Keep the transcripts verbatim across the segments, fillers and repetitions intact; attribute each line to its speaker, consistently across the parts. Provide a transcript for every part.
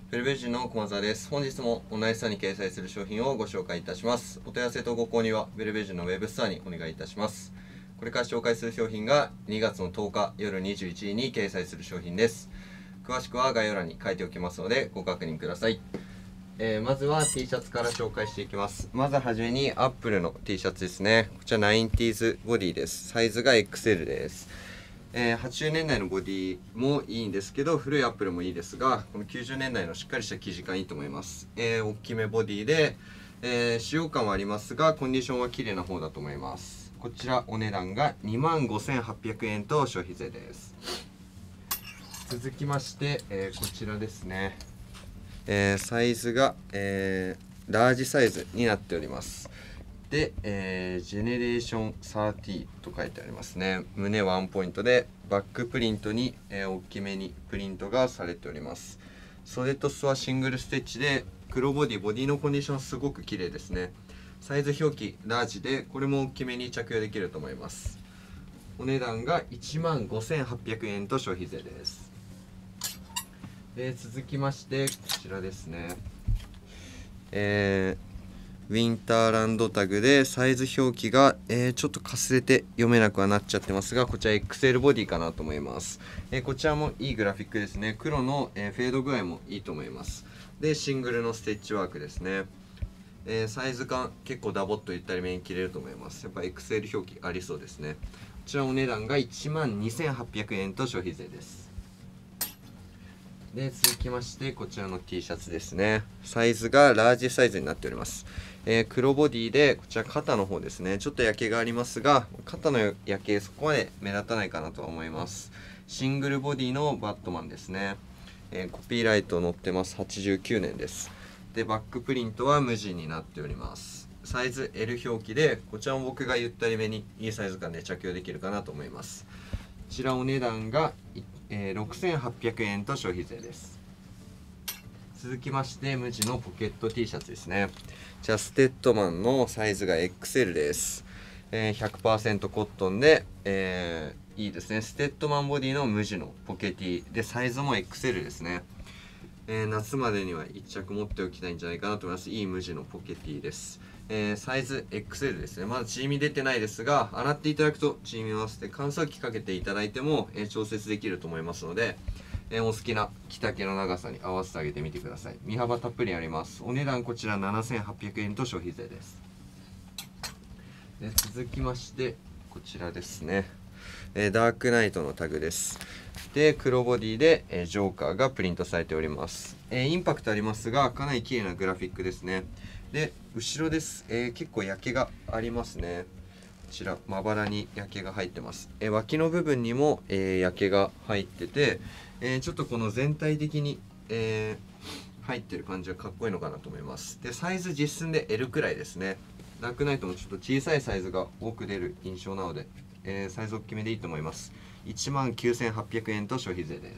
Speaker 1: ベルベージュの駒澤です。本日もオンラインストアに掲載する商品をご紹介いたします。お問い合わせとご購入はベルベージュのウェブストアにお願いいたします。これから紹介する商品がにがつのとおか夜にじゅういちじに掲載する商品です。詳しくは概要欄に書いておきますのでご確認ください。えー、まずは T シャツから紹介していきます。まずはじめにアップルの T シャツですね。こちら ナインティーズ ボディです。サイズが エックスエル です。えー、はちじゅうねんだいのボディもいいんですけど、古いアップルもいいですが、このきゅうじゅうねんだいのしっかりした生地感いいと思います。えー、大きめボディで、えー、使用感はありますが、コンディションは綺麗な方だと思います。こちらお値段が にまんごせんはっぴゃくえんと消費税です。続きまして、えー、こちらですね。えー、サイズが、えー、ラージサイズになっております。で、えー、ジェネレーションサーティーと書いてありますね。胸ワンポイントでバックプリントに、えー、大きめにプリントがされております。袖と裾はシングルステッチで黒ボディ、ボディのコンディションすごく綺麗ですね。サイズ表記ラージでこれも大きめに着用できると思います。お値段がいちまんごせんはっぴゃくえんと消費税です。えー、続きましてこちらですね。えーウィンターランドタグでサイズ表記が、えー、ちょっとかすれて読めなくはなっちゃってますが、こちら エックスエル ボディかなと思います。えー、こちらもいいグラフィックですね。黒の、えー、フェード具合もいいと思います。で、シングルのステッチワークですね。えー、サイズ感結構ダボっとゆったりめに切れると思います。やっぱ エックスエル 表記ありそうですね。こちらお値段がいちまんにせんはっぴゃくえんと消費税です。で、続きましてこちらの T シャツですね。サイズがラージサイズになっております。えー、黒ボディでこちら肩の方ですね。ちょっと焼けがありますが、肩の焼けそこまで目立たないかなとは思います。シングルボディのバットマンですね。えー、コピーライト載ってます。はちじゅうきゅうねんです。で、バックプリントは無地になっております。サイズ エル 表記で、こちらも僕がゆったりめにいいサイズ感で着用できるかなと思います。こちらお値段が、えー、ろくせんはっぴゃくえんと消費税です。続きまして無地のポケット T シャツですね。じゃあステッドマンのサイズが エックスエル です。えー、ひゃくパーセント コットンで、えー、いいですね。ステッドマンボディの無地のポケティでサイズも エックスエル ですね。えー、夏までにはいっ着持っておきたいんじゃないかなと思います。いい無地のポケティです。えー、サイズ エックスエル ですね。まだ縮み出てないですが、洗っていただくと縮みます。で、乾燥機かけていただいても、えー、調節できると思いますので、えー、お好きな着丈の長さに合わせてあげてみてください。身幅たっぷりあります。お値段こちらななせんはっぴゃくえんと消費税です。で、続きましてこちらですね。えー、ダークナイトのタグです。で、黒ボディで、えー、ジョーカーがプリントされております。えー、インパクトありますが、かなり綺麗なグラフィックですね。で、後ろです。えー、結構焼けがありますね。こちら、まばらに焼けが入ってます。えー、脇の部分にも、えー、焼けが入ってて、えー、ちょっとこの全体的に、えー、入ってる感じがかっこいいのかなと思います。で、サイズ実寸で エル くらいですね。ダークナイトもちょっと小さいサイズが多く出る印象なので、えー、サイズ大きめでいいと思います。いちまんきゅうせんはっぴゃくえんと消費税です。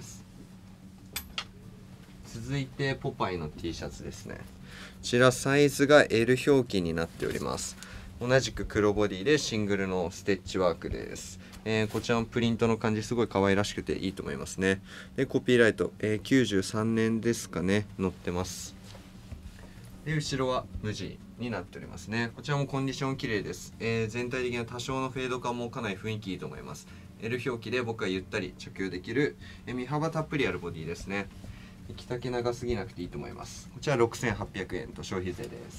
Speaker 1: 続いてポパイの T シャツですね。こちらサイズが エル 表記になっております。同じく黒ボディでシングルのステッチワークです。えー、こちらのプリントの感じすごい可愛らしくていいと思いますね。で、コピーライト、えー、きゅうじゅうさんねんですかね、載ってます。で、後ろは無地になっておりますね。こちらもコンディション綺麗です。えー、全体的な多少のフェード感もかなり雰囲気いいと思います。エル 表記で僕はゆったり着用できる、えー、身幅たっぷりあるボディですね。着丈長すぎなくていいと思います。こちらろくせんはっぴゃくえんと消費税です。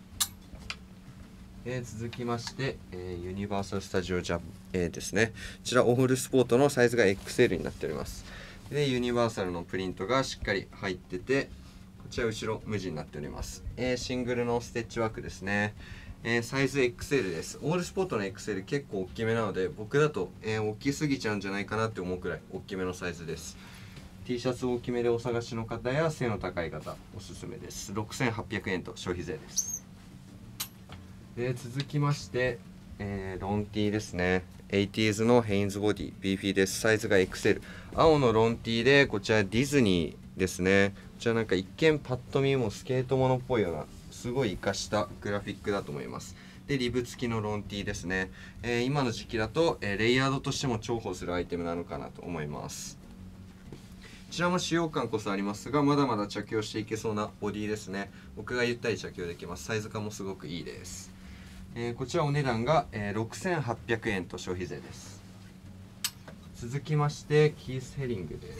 Speaker 1: えー、続きまして、えー、ユニバーサル・スタジオ・ジャパン、えー、ですね。こちらオールスポートのサイズが エックスエル になっております。で、ユニバーサルのプリントがしっかり入ってて、こちら後ろ無地になっております。えー、シングルのステッチワークですね。えー、サイズ エックスエル です。オールスポートの エックスエル 結構大きめなので、僕だと、えー、大きすぎちゃうんじゃないかなって思うくらい大きめのサイズです。T シャツ大きめでお探しの方や背の高い方、おすすめです。ろくせんはっぴゃくえんと消費税です。で、続きまして、えー、ロン T ですね。エイティーズのヘインズボディ、ビーフィーです。サイズが エックスエル。青のロン T で、こちらディズニーですね。こちらなんか一見パッと見もスケートものっぽいような、すごい活かしたグラフィックだと思います。で、リブ付きのロン T ですね。えー、今の時期だと、えー、レイヤードとしても重宝するアイテムなのかなと思います。 ちらも使用感こそありますが、まだまだ着用していけそうなボディですね。僕がゆったり着用できます。サイズ感もすごくいいです。えー、こちらお値段が、えー、ろくせんはっぴゃくえんと消費税です。続きましてキースヘリングです。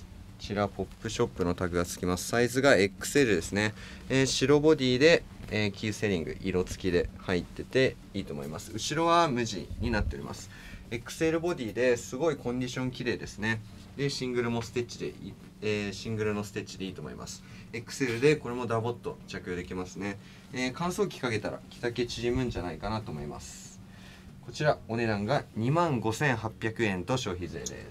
Speaker 1: こちらポップショップのタグがつきます。サイズが エックスエル ですね。えー、白ボディで、えー、キースヘリング色付きで入ってていいと思います。後ろは無地になっております。エックスエル ボディですごいコンディション綺麗ですね。でシングルもステッチでいい、えー、シングルのステッチでいいと思います。 エックスエル でこれもダボっと着用できますね。えー、乾燥機かけたら着丈縮むんじゃないかなと思います。こちらお値段がにまんごせんはっぴゃくえんと消費税です。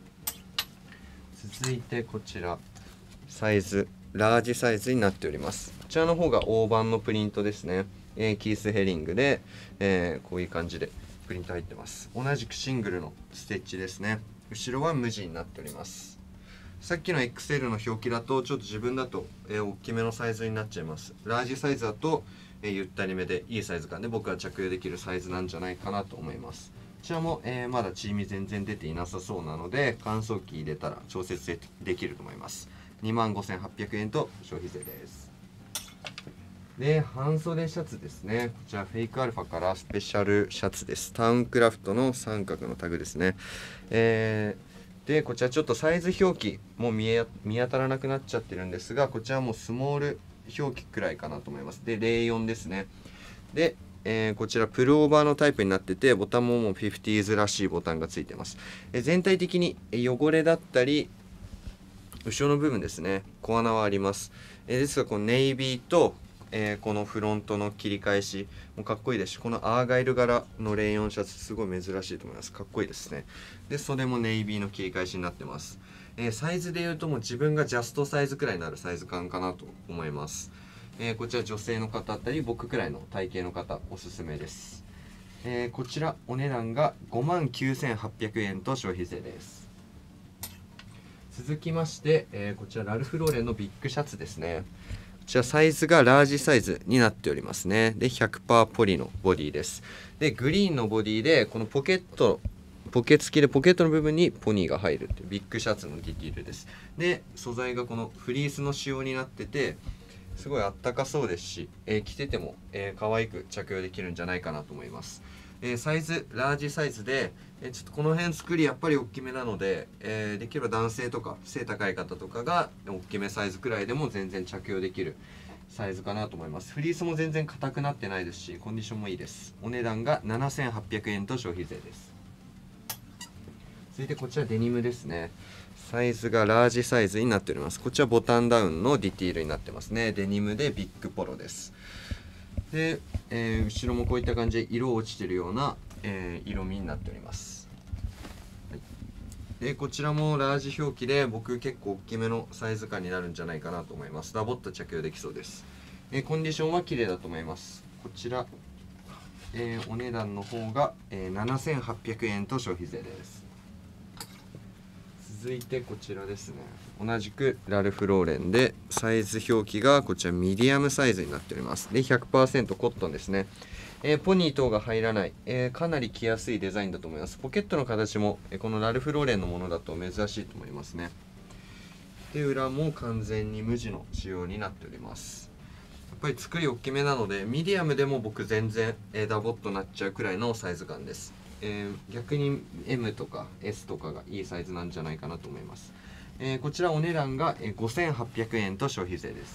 Speaker 1: 続いてこちらサイズラージサイズになっております。こちらの方が大判のプリントですね。えー、キースヘリングで、えー、こういう感じでプリント入ってます。同じくシングルのステッチですね。後ろは無地になっております。さっきの エックスエル の表記だとちょっと自分だと、えー、大きめのサイズになっちゃいます。ラージサイズだと、えー、ゆったりめでいいサイズ感で僕は着用できるサイズなんじゃないかなと思います。こちらも、えー、まだチーミ全然出ていなさそうなので乾燥機入れたら調節できると思います。にまんごせんはっぴゃくえんと消費税です。で半袖シャツですね。こちらフェイクアルファからスペシャルシャツです。タウンクラフトの三角のタグですね。えー、でこちらちょっとサイズ表記も見え見当たらなくなっちゃってるんですが、こちらもスモール表記くらいかなと思います。でゼロよんですね。で、えー、こちらプルオーバーのタイプになってて、ボタンももうフィフティーズらしいボタンがついてます。えー、全体的に汚れだったり後ろの部分ですね、小穴はあります。えー、ですがこのネイビーとえー、このフロントの切り返しもかっこいいですし、このアーガイル柄のレイヨンシャツすごい珍しいと思います。かっこいいですね。で袖もネイビーの切り返しになってます。えー、サイズでいうともう自分がジャストサイズくらいになるサイズ感かなと思います。えー、こちら女性の方だったり僕くらいの体型の方おすすめです。えー、こちらお値段がごまんきゅうせんはっぴゃくえんと消費税です。続きまして、えー、こちらラルフローレンのビッグシャツですね。こちらサイズがラージサイズになっておりますね。で ひゃくパーセント ポリのボディです。でグリーンのボディでこのポケットポケ付きでポケットの部分にポニーが入るっていうビッグシャツのディティールです。で素材がこのフリースの仕様になっててすごいあったかそうですし、えー、着てても、えー、可愛く着用できるんじゃないかなと思います。えー、サイズラージサイズで、えー、ちょっとこの辺作りやっぱり大きめなので、えー、できれば男性とか背高い方とかが大きめサイズくらいでも全然着用できるサイズかなと思います。フリースも全然硬くなってないですしコンディションもいいです。お値段がななせんはっぴゃくえんと消費税です。続いてこちらデニムですね。サイズがラージサイズになっております。こちらボタンダウンのディティールになってますね。デニムでビッグポロです。で、えー、後ろもこういった感じで色落ちてるような、えー、色味になっております。はい、でこちらもラージ表記で僕結構大きめのサイズ感になるんじゃないかなと思います。ダボっと着用できそうです。えー、コンディションは綺麗だと思います。こちら、えー、お値段の方が、えー、ななせんはっぴゃくえんと消費税です。続いてこちらですね。同じくラルフローレンでサイズ表記がこちらミディアムサイズになっております。で ひゃくパーセント コットンですね。えー、ポニー等が入らない、えー、かなり着やすいデザインだと思います。ポケットの形も、えー、このラルフローレンのものだと珍しいと思いますね。で裏も完全に無地の仕様になっております。やっぱり作り大きめなのでミディアムでも僕全然、えー、ダボっとなっちゃうくらいのサイズ感です。えー、逆に エム とか エス とかがいいサイズなんじゃないかなと思います。えー、こちらお値段がごせんはっぴゃくえんと消費税です。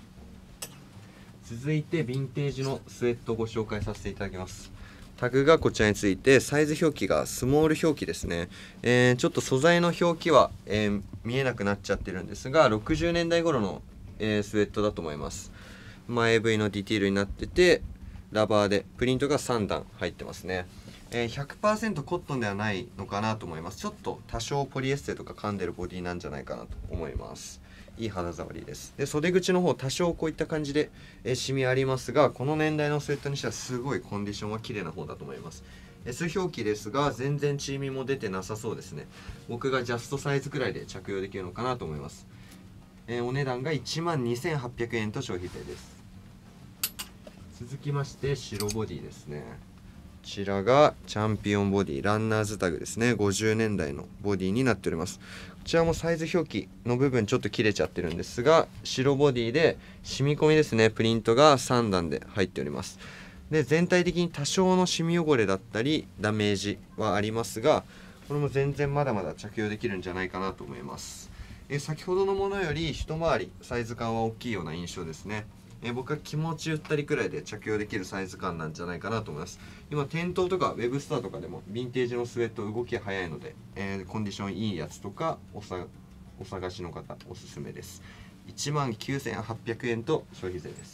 Speaker 1: 続いてヴィンテージのスウェットをご紹介させていただきます。タグがこちらについてサイズ表記がスモール表記ですね。えー、ちょっと素材の表記は、えー、見えなくなっちゃってるんですがろくじゅうねんだい頃の、えー、スウェットだと思います。前 ブイ のディティールになっててラバーでプリントがさんだん入ってますね。えー、ひゃくパーセント コットンではないのかなと思います。ちょっと多少ポリエステルとか噛んでるボディなんじゃないかなと思います。いい肌触りです。で袖口の方多少こういった感じで、えー、シミありますがこの年代のスウェットにしてはすごいコンディションは綺麗な方だと思います。 エス 表記ですが全然チーミも出てなさそうですね。僕がジャストサイズくらいで着用できるのかなと思います。えー、お値段がいちまんにせんはっぴゃくえんと消費税です。続きまして白ボディですね。こちらがチャンピオンボディランナーズタグですね。ごじゅうねんだいのボディになっております。こちらもサイズ表記の部分ちょっと切れちゃってるんですが、白ボディで染み込みですね、プリントがさんだんで入っております。で全体的に多少のシミ汚れだったりダメージはありますが、これも全然まだまだ着用できるんじゃないかなと思います。え先ほどのものより一回りサイズ感は大きいような印象ですね。え僕は気持ちゆったりくらいで着用できるサイズ感なんじゃないかなと思います。今店頭とかウェブストアとかでもヴィンテージのスウェット動き早いので、えー、コンディションいいやつとかおさお探しの方おすすめです。いちまんきゅうせんはっぴゃくえんと消費税です。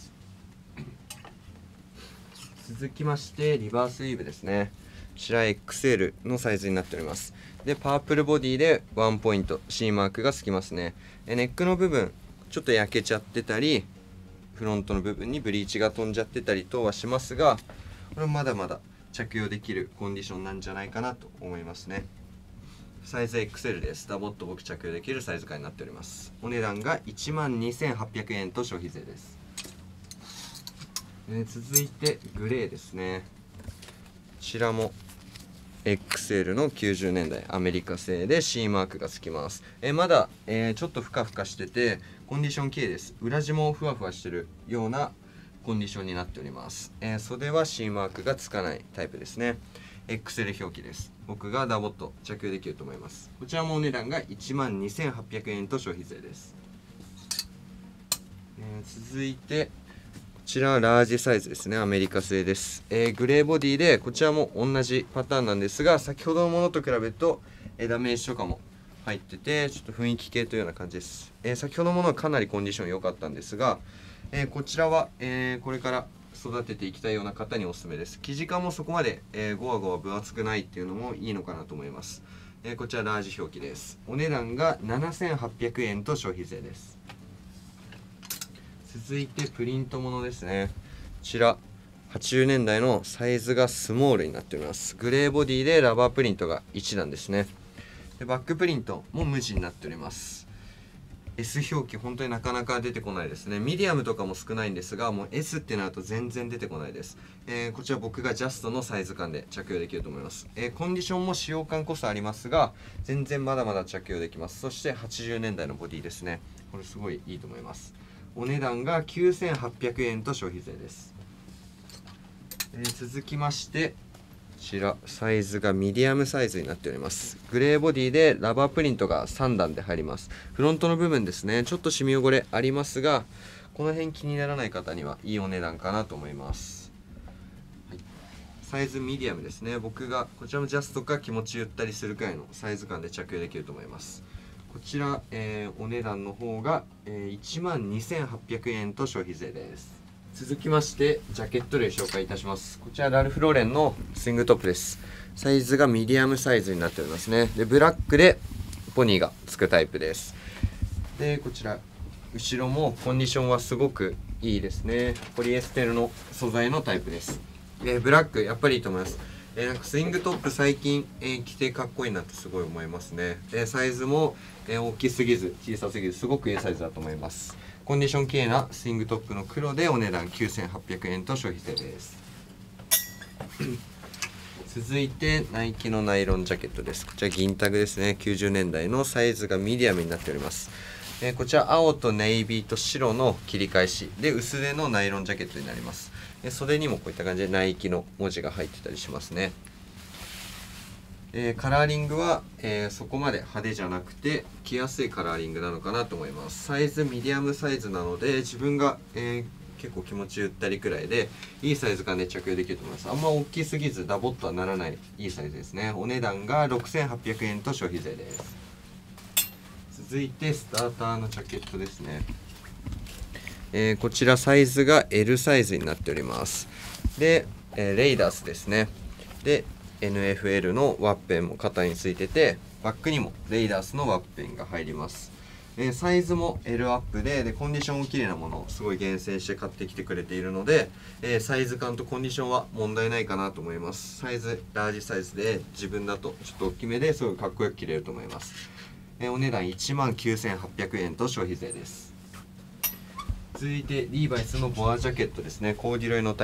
Speaker 1: 続きましてリバースウィーブですね。こちら エックスエル のサイズになっております。でパープルボディでワンポイント C マークがつきますね。えネックの部分ちょっと焼けちゃってたり、フロントの部分にブリーチが飛んじゃってたり等はしますが、これはまだまだ着用できるコンディションなんじゃないかなと思いますね。サイズ エックスエル です。ダボっと僕着用できるサイズ感になっております。お値段がいちまんにせんはっぴゃくえんと消費税です。えー、続いてグレーですね。こちらも エックスエル のきゅうじゅうねんだいアメリカ製で C マークがつきます。えー、まだ、えー、ちょっとふかふかしててコンディション綺麗です。裏地もふわふわしてるようなコンディションになっております。えー、袖は C マークがつかないタイプですね。エックスエル 表記です。僕がダボっと着用できると思います。こちらもお値段がいちまんにせんはっぴゃくえんと消費税です。えー、続いてこちらはラージサイズですね。アメリカ製です。えー、グレーボディでこちらも同じパターンなんですが、先ほどのものと比べると、えー、ダメージとかも入っててちょっと雰囲気系というような感じです。えー、先ほどのものはかなりコンディション良かったんですが、えー、こちらは、えー、これから育てていきたいような方におすすめです。生地感もそこまで、えー、ゴワゴワ分厚くないっていうのもいいのかなと思います。えー、こちらラージ表記です。お値段がななせんはっぴゃくえんと消費税です。続いてプリントものですね。こちらはちじゅうねんだいのサイズがスモールになっております。グレーボディでラバープリントがいちだんですね。でバックプリントも無地になっております。 エス 表記本当になかなか出てこないですね。ミディアムとかも少ないんですが、もう エス ってなると全然出てこないです。えー、こちら僕がジャストのサイズ感で着用できると思います。えー、コンディションも使用感こそありますが全然まだまだ着用できます。そしてはちじゅうねんだいのボディですね。これすごいいいと思います。お値段がきゅうせんはっぴゃくえんと消費税です。えー、続きましてこちらサイズがミディアムサイズになっております。グレーボディでラバープリントがさんだんで入ります。フロントの部分ですね、ちょっとシミ汚れありますが、この辺気にならない方にはいいお値段かなと思います。はい、サイズミディアムですね。僕がこちらもジャストか気持ちゆったりするくらいのサイズ感で着用できると思います。こちら、えー、お値段の方が、えー、いちまんにせんはっぴゃくえんと消費税です。続きましてジャケット類紹介いたします。こちらラルフローレンのスイングトップです。サイズがミディアムサイズになっておりますね。でブラックでポニーがつくタイプです。でこちら後ろもコンディションはすごくいいですね。ポリエステルの素材のタイプです。でブラックやっぱりいいと思います。えー、なんかスイングトップ最近、えー、着てかっこいいなってすごい思いますね。でサイズも、えー、大きすぎず小さすぎずすごくいいサイズだと思います。コンディション綺麗なスイングトップの黒でお値段きゅうせんはっぴゃくえんと消費税です。続いてナイキのナイロンジャケットです。こちら銀タグですね。きゅうじゅうねんだいのサイズがミディアムになっております。えー、こちら青とネイビーと白の切り返しで薄手のナイロンジャケットになります。で袖にもこういった感じでナイキの文字が入ってたりしますね。えー、カラーリングは、えー、そこまで派手じゃなくて着やすいカラーリングなのかなと思います。サイズミディアムサイズなので自分が、えー、結構気持ちゆったりくらいでいいサイズ感で着用できると思います。あんま大きすぎずダボっとはならないいいサイズですね。お値段がろくせんはっぴゃくえんと消費税です。続いてスターターのジャケットですね。えー、こちらサイズが エル サイズになっております。で、えー、レイダースですね。で エヌエフエル のワッペンも肩についててバックにもレイダースのワッペンが入ります。えー、サイズも エル アップででコンディションも綺麗なものをすごい厳選して買ってきてくれているので、えー、サイズ感とコンディションは問題ないかなと思います。サイズラージサイズで自分だとちょっと大きめですごいかっこよく着れると思います。えー、お値段いちまんきゅうせんはっぴゃくえんと消費税です。続いてリーバイスのボアジャケットですね。コーデュロイのタイプ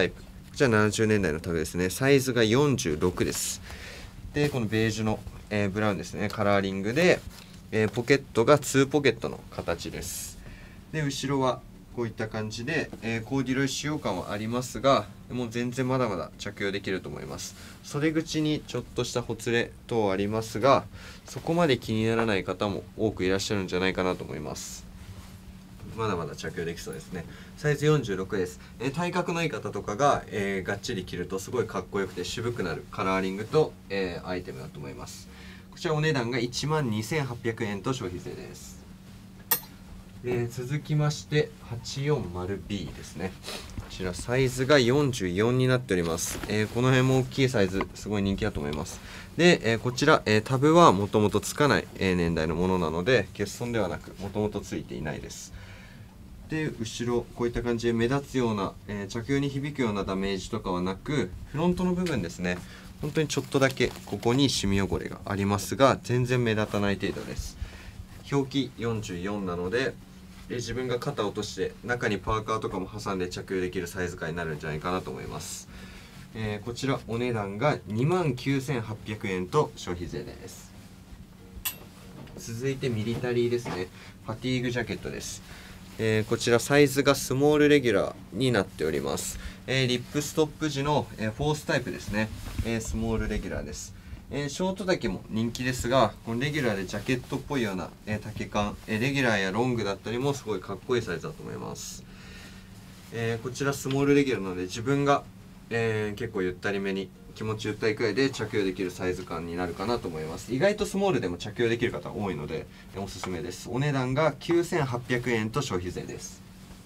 Speaker 1: ちらななじゅうねんだいのタグですね。サイズがよんじゅうろくです。でこのベージュの、えー、ブラウンですね、カラーリングで、えー、ポケットがツーポケットの形です。で後ろはこういった感じで、えー、コーデュロイ使用感はありますが、もう全然まだまだ着用できると思います。袖口にちょっとしたほつれ等ありますが、そこまで気にならない方も多くいらっしゃるんじゃないかなと思います。まだまだ着用できそうですね。サイズよんじゅうろくです。えー、体格のいい方とかが、えー、がっちり着るとすごいかっこよくて渋くなるカラーリングと、えー、アイテムだと思います。こちらお値段がいちまんにせんはっぴゃくえんと消費税です。えー、続きまして はちよんまるビー ですね。こちらサイズがよんじゅうよんになっております。えー、この辺も大きいサイズすごい人気だと思います。で、えー、こちら、えー、タブはもともとつかない、えー、年代のものなので欠損ではなくもともとついていないです。で後ろこういった感じで目立つような、えー、着用に響くようなダメージとかはなく、フロントの部分ですね、本当にちょっとだけここにシミ汚れがありますが全然目立たない程度です。表記よんじゅうよんなので、えー、自分が肩を落として中にパーカーとかも挟んで着用できるサイズ感になるんじゃないかなと思います。えー、こちらお値段がにまんきゅうせんはっぴゃくえんと消費税です。続いてミリタリーですね。ファティーグジャケットです。えー、こちらサイズがスモールレギュラーになっております。えー、リップストップ時の、えー、フォースタイプですね。えー、スモールレギュラーです。えー、ショート丈も人気ですが、このレギュラーでジャケットっぽいような、えー、丈感、えー、レギュラーやロングだったりもすごいかっこいいサイズだと思います。えー、こちらスモールレギュラーなので自分が、えー、結構ゆったりめに気持ちゆったりくらいで着用できるサイズ感になるかなと思います。意外とスモールでも着用できる方多いのでおすすめです。お値段がきゅうせんはっぴゃくえんと消費税です。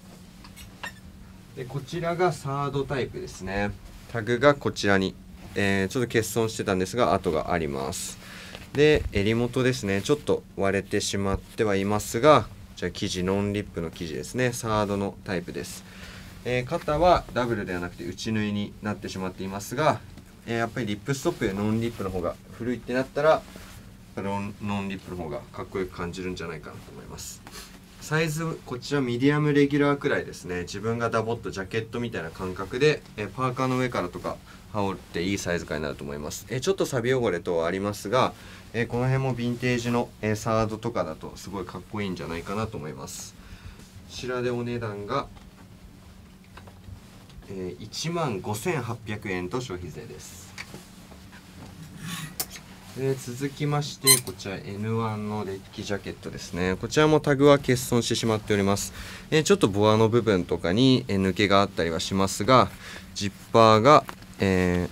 Speaker 1: でこちらがサードタイプですね。タグがこちらに、えー、ちょっと欠損してたんですが跡があります。で襟元ですね、ちょっと割れてしまってはいますが、じゃあ生地ノンリップの生地ですね、サードのタイプです。えー、肩はダブルではなくて内縫いになってしまっていますが、えー、やっぱりリップストップやノンリップの方が古いってなったらノン、ノンリップの方がかっこよく感じるんじゃないかなと思います。サイズこちらミディアムレギュラーくらいですね。自分がダボっとジャケットみたいな感覚で、えー、パーカーの上からとか羽織っていいサイズ感になると思います。えー、ちょっと錆汚れ等はありますが、えー、この辺もヴィンテージの、えー、サードとかだとすごいかっこいいんじゃないかなと思います。こちらでお値段がえー、いちまんごせんはっぴゃくえんと消費税です。えー、続きましてこちら エヌワン のデッキジャケットですね。こちらもタグは欠損してしまっております。えー、ちょっとボアの部分とかに、えー、抜けがあったりはしますが、ジッパーが、えー、す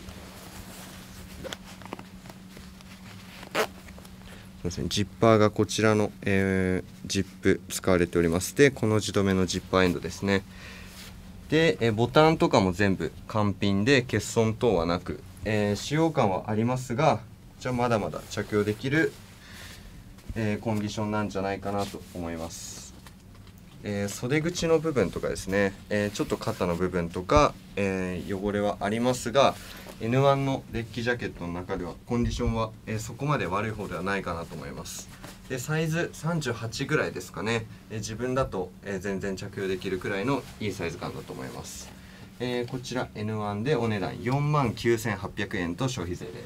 Speaker 1: みません、ジッパーがこちらの、えー、ジップ使われております。でこの字止めのジッパーエンドですね。で、えボタンとかも全部完品で欠損等はなく、えー、使用感はありますが、じゃあまだまだ着用できる、えー、コンディションなんじゃないかなと思います。えー、袖口の部分とかですね、えー、ちょっと肩の部分とか、えー、汚れはありますが エヌワン のデッキジャケットの中ではコンディションは、えー、そこまで悪い方ではないかなと思います。でサイズさんじゅうはちぐらいですかね。えー、自分だと、えー、全然着用できるくらいのいいサイズ感だと思います。えー、こちら エヌワン でお値段よんまんきゅうせんはっぴゃくえんと消費税です。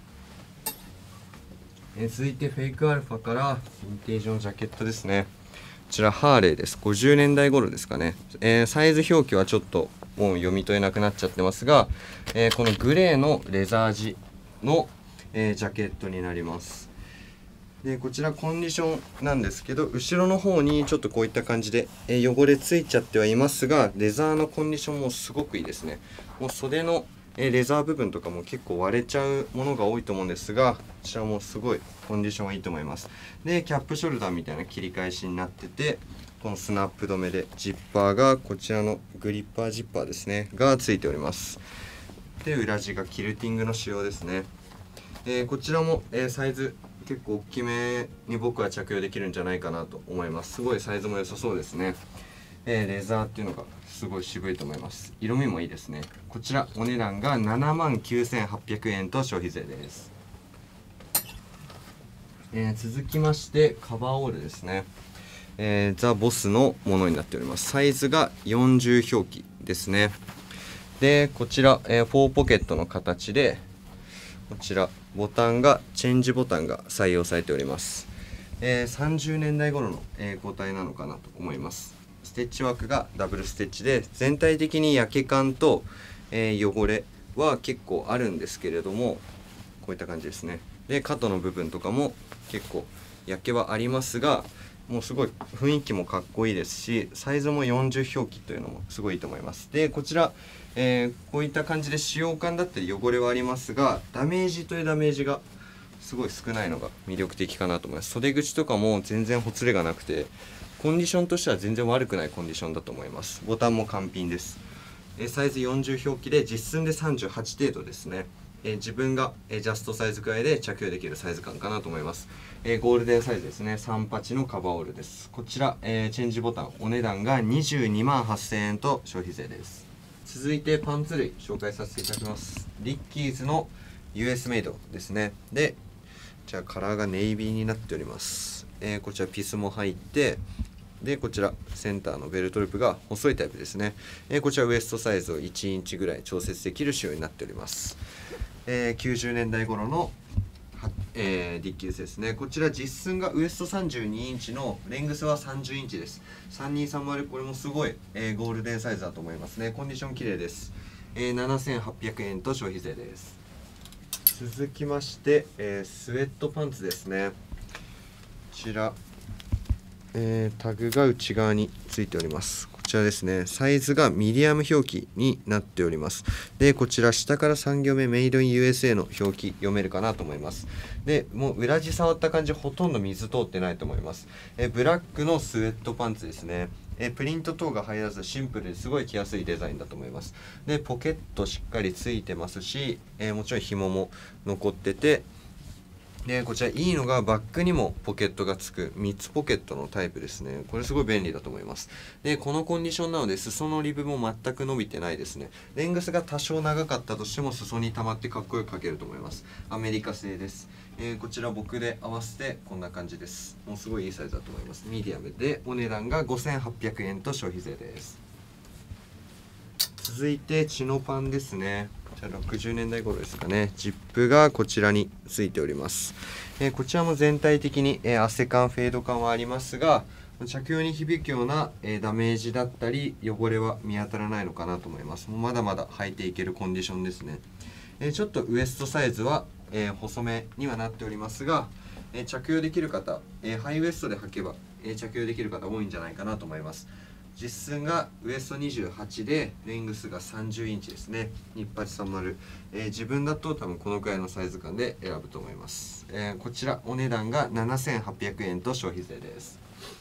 Speaker 1: えー、続いてフェイクアルファからヴィンテージのジャケットですね。こちらハーレーです。ごじゅうねんだい頃ですかね。えー、サイズ表記はちょっともう読み取れなくなっちゃってますが、えー、このグレーのレザー地の、えー、ジャケットになります。でこちらコンディションなんですけど、後ろの方にちょっとこういった感じで、えー、汚れついちゃってはいますが、レザーのコンディションもすごくいいですね。もう袖の、えー、レザー部分とかも結構割れちゃうものが多いと思うんですが、こちらもすごいコンディションはいいと思います。でキャップショルダーみたいな切り返しになってて、このスナップ止めでジッパーがこちらのグリッパージッパーですねがついております。で裏地がキルティングの仕様ですね。えー、こちらも、えー、サイズ結構大きめに僕は着用できるんじゃないかなと思います。すごいサイズも良さそうですね。えー、レザーっていうのがすごい渋いと思います。色味もいいですね。こちらお値段がななまんきゅうせんはっぴゃくえんと消費税です。えー、続きましてカバーオールですね。えー、ザ・ボスのものになっております。サイズがよんじゅう表記ですね。 でこちら、えー、フォーポケットの形で、こちらボタンがチェンジボタンが採用されております。えー、さんじゅうねんだい頃の、えー、個体なのかなと思います。ステッチワークがダブルステッチで、全体的に焼け感と、えー、汚れは結構あるんですけれども、こういった感じですね。で角の部分とかも結構焼けはありますが、もうすごい雰囲気もかっこいいですし、サイズもよんじゅう表記というのもすごいいいと思います。でこちら、えー、こういった感じで使用感だったり汚れはありますが、ダメージというダメージがすごい少ないのが魅力的かなと思います。袖口とかも全然ほつれがなくて、コンディションとしては全然悪くないコンディションだと思います。ボタンも完品です。えサイズよんじゅう表記で実寸でさんじゅうはち程度ですね。え自分がえジャストサイズくらいで着用できるサイズ感かなと思います。えゴールデンサイズですね。さんパチのカバーオールです。こちら、えー、チェンジボタンお値段がにじゅうにまんはっせんえんと消費税です。続いてパンツ類紹介させていただきます。リッキーズの ユーエス メイドですね。でじゃあカラーがネイビーになっております。えー、こちらピスも入って、でこちらセンターのベルトループが細いタイプですね。えー、こちらウエストサイズをいちインチぐらい調節できる仕様になっております。えー、きゅうじゅうねんだい頃のえー、リッキーズですね。こちら実寸がウエストさんじゅうにインチのレングスはさんじゅうインチです。さんにーさんまる、これもすごい、えー、ゴールデンサイズだと思いますね。コンディション綺麗です。えー、ななせんはっぴゃくえんと消費税です。続きまして、えー、スウェットパンツですね。こちら、えー、タグが内側についております。こちらですね、サイズがミディアム表記になっております。でこちら下からさん行目メイドイン ユーエスエー の表記読めるかなと思います。でもう裏地触った感じほとんど水通ってないと思います。えブラックのスウェットパンツですね。えプリント等が入らずシンプルですごい着やすいデザインだと思います。でポケットしっかりついてますし、えもちろん紐も残ってて、でこちらいいのがバックにもポケットがつくみっつポケットのタイプですね。これすごい便利だと思います。でこのコンディションなので裾のリブも全く伸びてないですね。レングスが多少長かったとしても裾に溜まってかっこよく描けると思います。アメリカ製です。えー、こちら僕で合わせてこんな感じです。もうすごいいいサイズだと思います。ミディアムでお値段がごせんはっぴゃくえんと消費税です。続いてチノパンですね。じゃあろくじゅうねんだい頃ですかね。ジップがこちらについております。えー、こちらも全体的に、えー、汗感フェード感はありますが、着用に響くような、えー、ダメージだったり汚れは見当たらないのかなと思います。もうまだまだ履いていけるコンディションですね。えー、ちょっとウエストサイズは、えー、細めにはなっておりますが、えー、着用できる方、えー、ハイウエストで履けば、えー、着用できる方多いんじゃないかなと思います。実寸がウエストにじゅうはちでレングスがさんじゅうインチですね。にはちさんまる、えー、自分だと多分このくらいのサイズ感で選ぶと思います。えー、こちらお値段がななせんはっぴゃくえんと消費税です。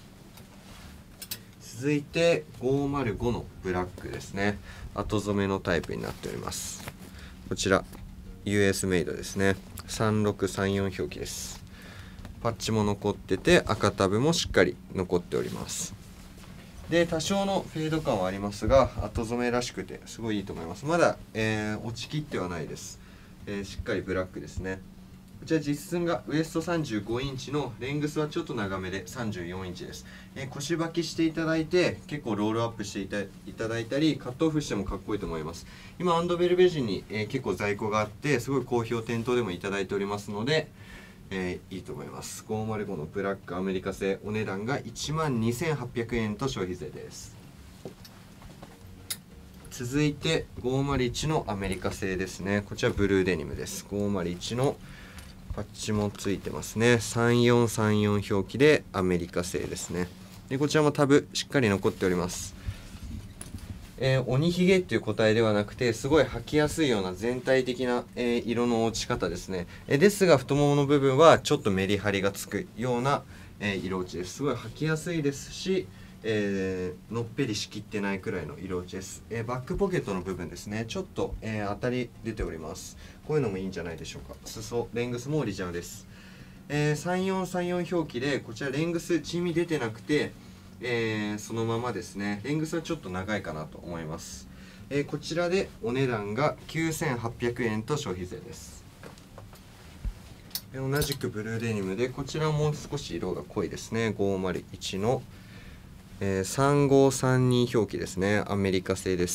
Speaker 1: 続いてごまるごのブラックですね。後染めのタイプになっております。こちら ユーエス メイドですね。さんろくさんよん表記です。パッチも残ってて赤タブもしっかり残っております。で多少のフェード感はありますが後染めらしくてすごいいいと思います。まだ、えー、落ちきってはないです。えー、しっかりブラックですね。こちら実寸がウエストさんじゅうごインチのレングスはちょっと長めでさんじゅうよんインチです。えー、腰履きしていただいて結構ロールアップしていたいただいたりカットオフしてもかっこいいと思います。今アンドベルベジンに、えー、結構在庫があってすごい好評店頭でもいただいておりますので、えー、いいと思います。ごまるごのブラックアメリカ製お値段がいちまんにせんはっぴゃくえんと消費税です。続いてごまるいちのアメリカ製ですね。こちらブルーデニムです。ごまるいちのパッチもついてますね。さんよんさんよん表記でアメリカ製ですね。でこちらもタブしっかり残っております。えー、鬼ひげっていう個体ではなくてすごい履きやすいような全体的な、えー、色の落ち方ですね。えー、ですが太ももの部分はちょっとメリハリがつくような、えー、色落ちです。すごい履きやすいですし、えー、のっぺりしきってないくらいの色落ちです。えー、バックポケットの部分ですね。ちょっと、えー、当たり出ております。こういうのもいいんじゃないでしょうか。裾レングスもオリジナルです。えー、さんよんさんよん表記でこちらレングス血み出てなくて、えー、そのままですね。レングスはちょっと長いかなと思います。えー、こちらでお値段がきゅうせんはっぴゃくえんと消費税です。えー、同じくブルーデニムでこちらも少し色が濃いですね。ごまるいちの、えー、さんごさんに表記ですね。アメリカ製です。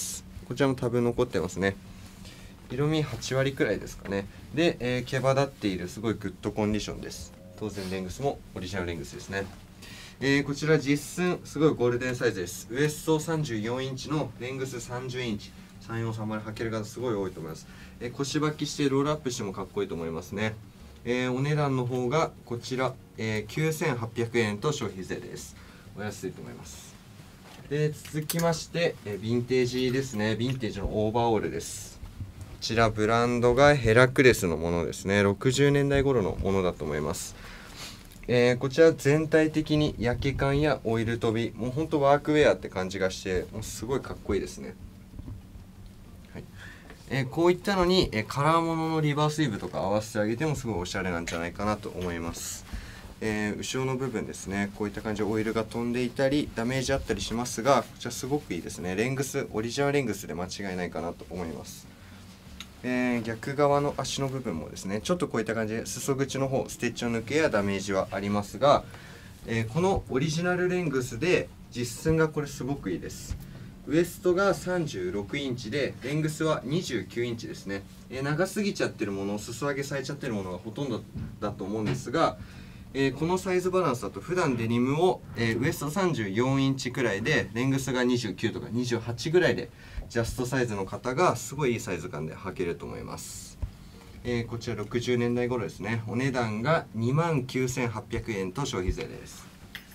Speaker 1: こちらもタブ残ってますね。色味はちわりくらいですかね。で、えー、毛羽立っているすごいグッドコンディションです。当然レングスもオリジナルレングスですね。えー、こちら実寸すごいゴールデンサイズです。ウエストさんじゅうよんインチのレングスさんじゅうインチ、さんよんさんまる履ける方すごい多いと思います。えー、腰履きしてロールアップしてもかっこいいと思いますね。えー、お値段の方がこちら、えー、きゅうせんはっぴゃくえんと消費税です。お安いと思います。で、続きまして、えー、ヴィンテージですね。ヴィンテージのオーバーオールです。こちらブランドがヘラクレスのものですね。ろくじゅうねんだい頃のものだと思います。えー、こちら全体的に焼け感やオイル飛び、もうほんとワークウェアって感じがして、もうすごいかっこいいですね。はい、えー、こういったのに、えー、カラーもののリバースイーブとか合わせてあげてもすごいおしゃれなんじゃないかなと思います。えー、後ろの部分ですね、こういった感じでオイルが飛んでいたりダメージあったりしますが、こちらすごくいいですね。レングス、オリジナルレングスで間違いないかなと思います。えー、逆側の足の部分もですね、ちょっとこういった感じで裾口の方ステッチの抜けやダメージはありますが、えー、このオリジナルレングスで実寸がこれすごくいいです。ウエストがさんじゅうろくインチでレングスはにじゅうきゅうインチですね。えー、長すぎちゃってるもの、裾上げされちゃってるものがほとんどだと思うんですが、えー、このサイズバランスだと普段デニムを、えー、ウエストさんじゅうよんインチくらいでレングスがにじゅうきゅうとかにじゅうはちぐらいでジャストサイズの方がすごいいいサイズ感で履けると思います。えー、こちらろくじゅうねんだい頃ですね。お値段がにまんきゅうせんはっぴゃくえんと消費税です。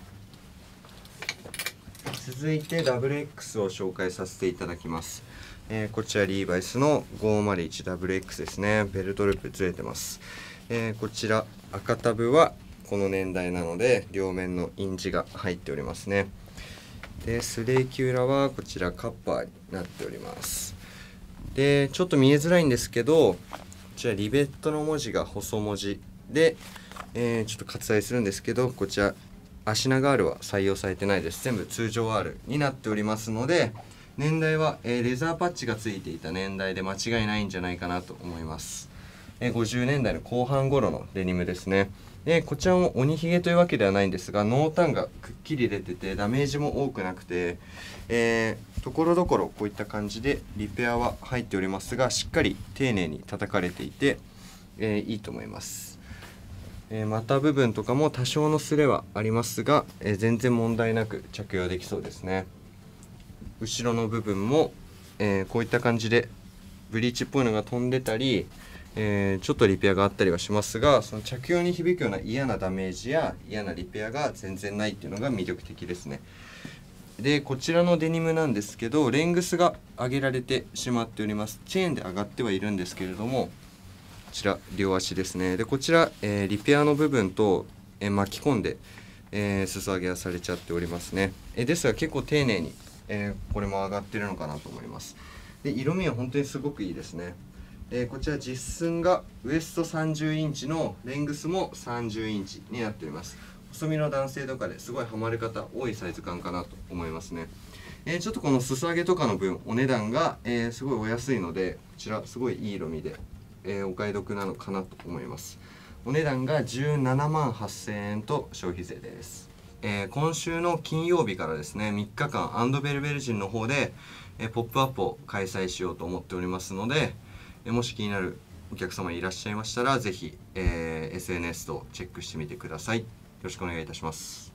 Speaker 1: 続いて ダブリューエックス を紹介させていただきます。えー、こちらリーバイスの ごーまるいちダブリューエックス ですね。ベルトループずれてます。えー、こちら赤タブはこの年代なので両面の印字が入っておりますね。でスレーキ裏はこちらカッパーになっております。でちょっと見えづらいんですけど、こちらリベットの文字が細文字で、えー、ちょっと割愛するんですけど、こちら足長 R は採用されてないです。全部通常 R になっておりますので、年代は、えー、レザーパッチがついていた年代で間違いないんじゃないかなと思います。えー、ごじゅうねんだいの後半頃のデニムですね。でこちらも鬼ひげというわけではないんですが、濃淡がくっきり出ててダメージも多くなくて、えー、ところどころこういった感じでリペアは入っておりますが、しっかり丁寧に叩かれていて、えー、いいと思います。えー、股部分とかも多少の擦れはありますが、えー、全然問題なく着用できそうですね。後ろの部分も、えー、こういった感じでブリーチっぽいのが飛んでたり、えー、ちょっとリペアがあったりはしますが、その着用に響くような嫌なダメージや嫌なリペアが全然ないっていうのが魅力的ですね。でこちらのデニムなんですけど、レングスが上げられてしまっております。チェーンで上がってはいるんですけれども、こちら両足ですね。でこちら、えー、リペアの部分と、えー、巻き込んで、えー、裾上げはされちゃっておりますね。えー、ですが結構丁寧に、えー、これも上がってるのかなと思います。で色味は本当にすごくいいですね。えー、こちら実寸がウエストさんじゅうインチのレングスもさんじゅうインチになっております。細身の男性とかですごいハマる方多いサイズ感かなと思いますね。えー、ちょっとこの裾上げとかの分お値段が、えー、すごいお安いので、こちらすごいいい色味で、えー、お買い得なのかなと思います。お値段がじゅうななまんはっせんえんと消費税です。えー、今週の金曜日からですねみっかかんアンドベルベルジンの方で、えー、ポップアップを開催しようと思っておりますので、もし気になるお客様いらっしゃいましたら、ぜひ、えー、エスエヌエス とチェックしてみてください。よろしくお願いいたします。